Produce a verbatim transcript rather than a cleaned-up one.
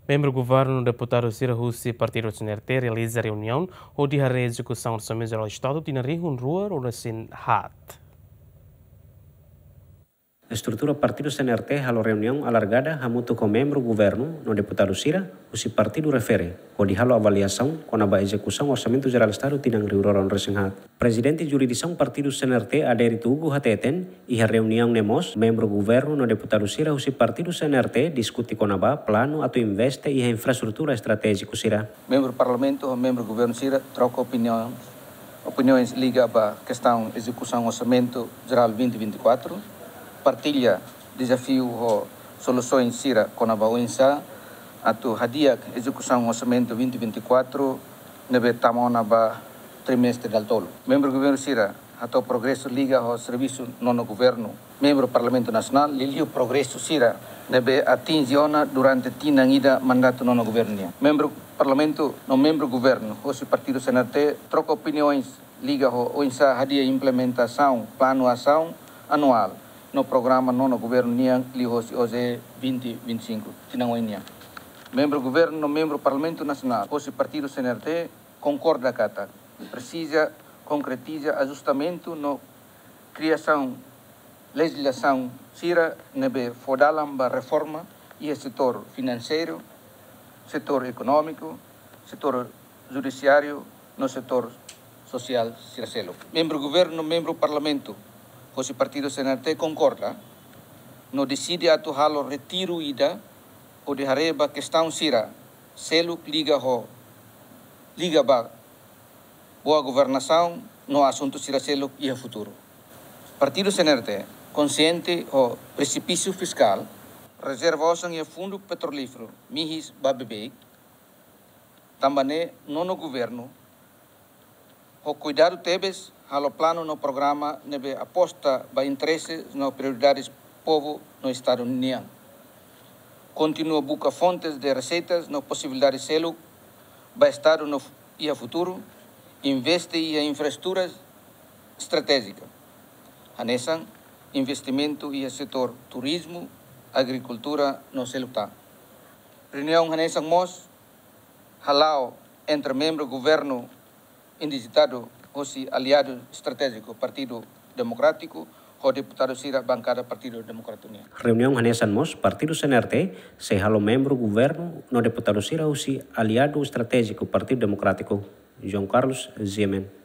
Membro do governo, deputado Cira Russi, Partido C N R T, realiza reunião onde a execução do Orçamento Geral do Estado tem na região rua ou na Sinhat. A estrutura Partido C N R T a reunião alargada hamutu com membro do governo no deputado Cira, o se partido refere, o de halo avaliação com a execução do Orçamento Geral do Estado tinang riuroron resenhat. Presidente jurisdição Partido C N R T aderitu Hugo Hateten e a reunião nemos membro do governo no deputado Cira, o se partido C N R T discute com a plano atu investe e a infraestrutura estratégica Cira. Membro do Parlamento, membro do governo Cira troca opiniões, opiniões liga a questão execução Orçamento Geral vinte e vinte e quatro. Partilha desafio ou soluções Cira com a Bauensa, atu hadiak execução orçamento vinte e vinte e quatro, nebe tamona ba trimestre del tolo. Membro do governo Cira, atu progresso liga ao serviço nono governo. Membro do Parlamento Nacional, liliu progresso Cira, nebe atingiona durante tinangida mandato nono governo. Membro do Parlamento, no membro do governo, o partido C N R T, troca opiniões liga ao Oensa hadia implementação, plano ação anual. No programa nono governo niang lihos oze vinte vinte e cinco tinangoinia. Membro do governo no membro do Parlamento Nacional, o partido C N R T concorda kata precisa concretiza ajustamento no criação legislação Cira nebe fodalam ba reforma e setor financeiro, setor econômico, setor judiciário, no setor social ciracelo. Membro do governo no membro do Parlamento o partido C N R T concorda, no decide atu halo retiro ida o de hareba questão Cira, selo liga ho liga ba boa governação no assunto Cira selo e a futuro. Partido C N R T consciente o precipício fiscal, reservação e fundo petrolífero mihis babebek, também nono governo o cuidado tebes halo plano no programa nebe aposta ba interesse no prioridades povo no Estado União. Continua busca fontes de receitas no possibilidades selo ba Estado no e a futuro, investe em infraestruturas estratégicas. Hanesan investimento e setor turismo, agricultura no selo tá. Reunião hanesan mos halao entre membro governo indigitado o aliado estratégico Partido Democrático o deputado Cira bancada Partido Democrático. Reunião hanesan mos Partido C N R T se halo membro governo no deputado Cira o aliado estratégico Partido Democrático João Carlos Ziemen.